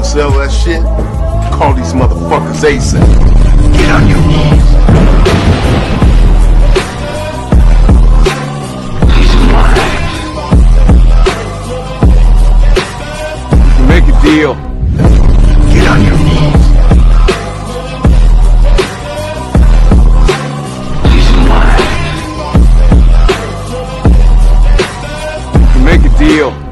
sell that shit, call these motherfuckers ASAP. Get on your knees. He's mine. We can make a deal. Get on your knees. He's mine. We can make a deal.